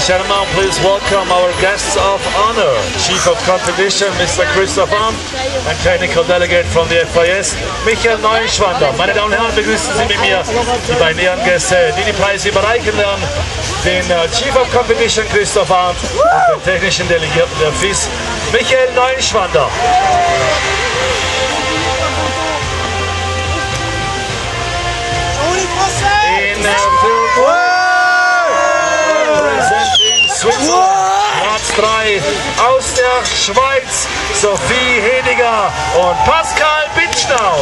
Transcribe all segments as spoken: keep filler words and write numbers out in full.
gentlemen, please welcome our guests of honor, Chief of Competition, Mister Christoph Arndt, and Technical Delegate from the F I S, Michael Neuschwander. Meine Damen und Herren, begrüßen Sie mit mir die beiden Ehrengäste, die die Preise überreichen werden. Den uh, Chief of Competition, Christoph Arndt, und den technischen Delegierten der F I S, Michael Neuschwander. In uh, representing Switzerland, Platz drei aus der Schweiz, Sophie Hediger und Pascal Bitschnau.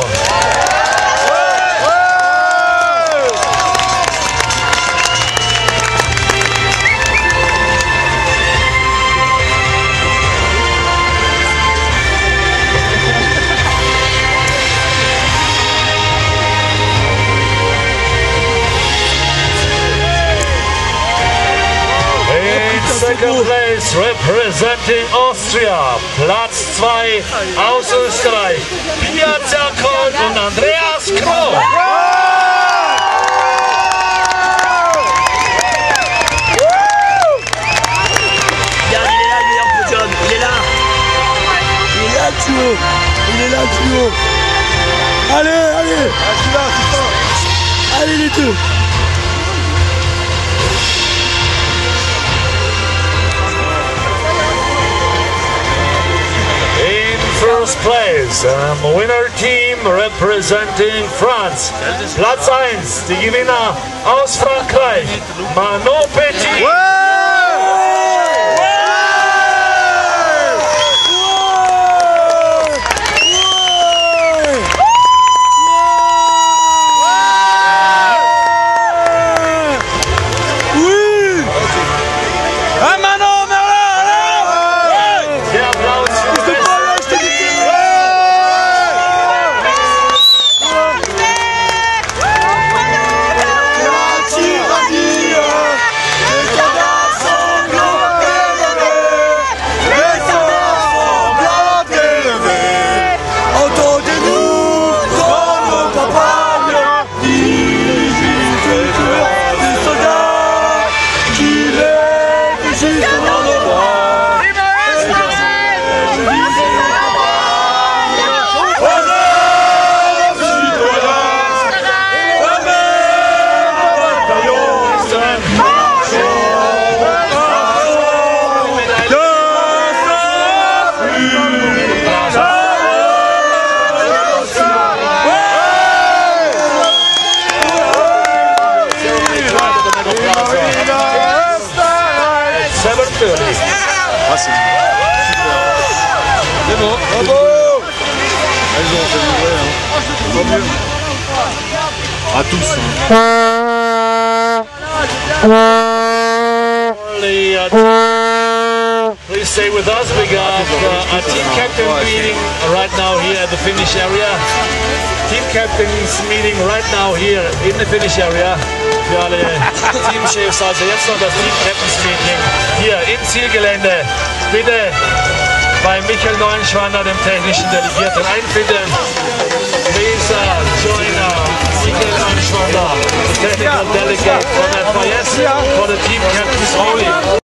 Second place representing Austria, Platz zwei aus Österreich, Pia Zerkold und Andreas Kroh. Il est là, le meilleur podium, il est là. Il est là, Thuo. Il est là, Thuo. Allez, allez. Ah, je suis là, c'est ça. Allez, les deux. First place, um, winner team representing France. Platz eins, die Gewinner aus Frankreich, Manon Petit. Ah, c'est bon. Bravo. Elles ont fait du vrai, hein. Tant mieux. À tous. Please stay with us. We got uh, a team captain meeting right now here at the finish area. Team captains meeting right now here in the finish area. Für alle Teamchefs, also jetzt noch das Team Captains Meeting hier im Zielgelände. Bitte bei Michael Neuschwander, dem technischen Delegierten, einfinden. Please uh, join uh, Michael Neuschwander, the technical delegate from F I S, for the team captains only.